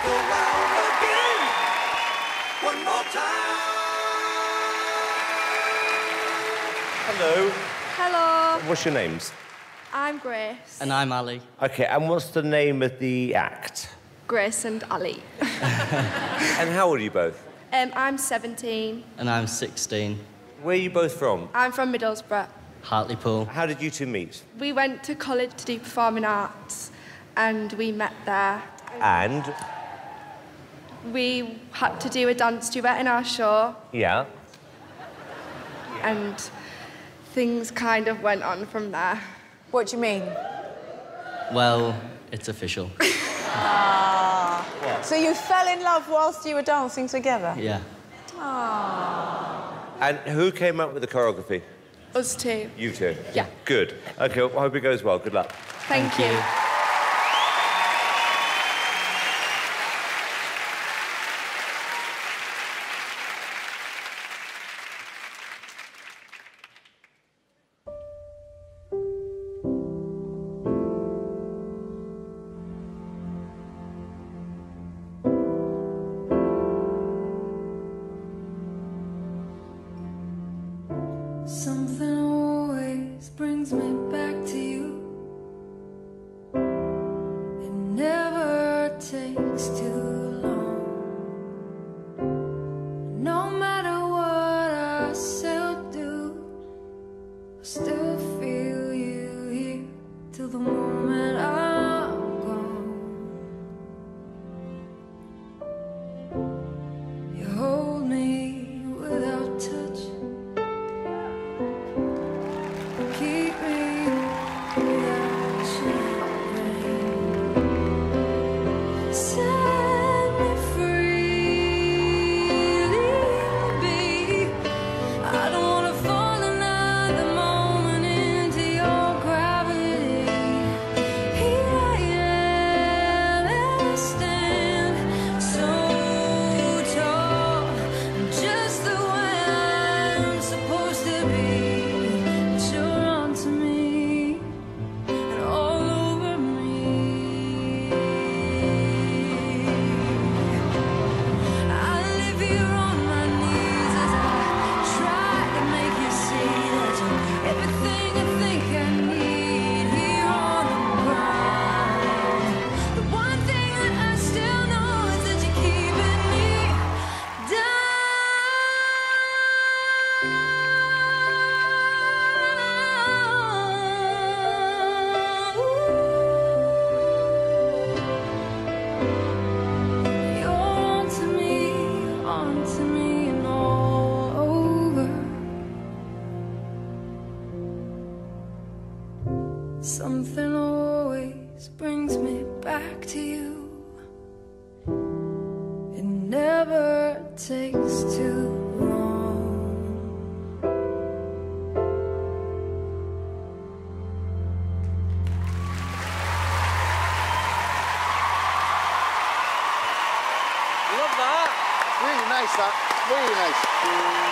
go round again. One more time. Hello. Hello. What's your names? I'm Grace. And I'm Ali. Okay, and what's the name of the act? Grace and Ali. And how old are you both? I'm 17. And I'm 16. Where are you both from? I'm from Middlesbrough. Hartlepool. How did you two meet? We went to college to do performing arts and we met there. And? We had to do a dance duet in our show Yeah. and things kind of went on from there. What do you mean? Well, it's official. So you fell in love whilst you were dancing together? Yeah. And who came up with the choreography? Us two. You two? Yeah. Good. Okay, well, I hope it goes well. Good luck. Thank you. Something always brings me back to you. It never takes too long. No matter what I say or do, I still feel you here till the moment I'm gone. You hold me without touch. Keep me without your rain. Set me free, leave me be. I don't wanna fall another moment into your gravity. Here I am, and I stand so tall, just the way I'm supposed to be. You're onto me and all over me. I live here on my knees as I try to make you see that you're everything I think I need here on the ground. The one thing that I still know is that you're keeping me down. You're onto me and all over. Something always brings me back to you. It never takes too long. Love that. Really nice, that. Really nice.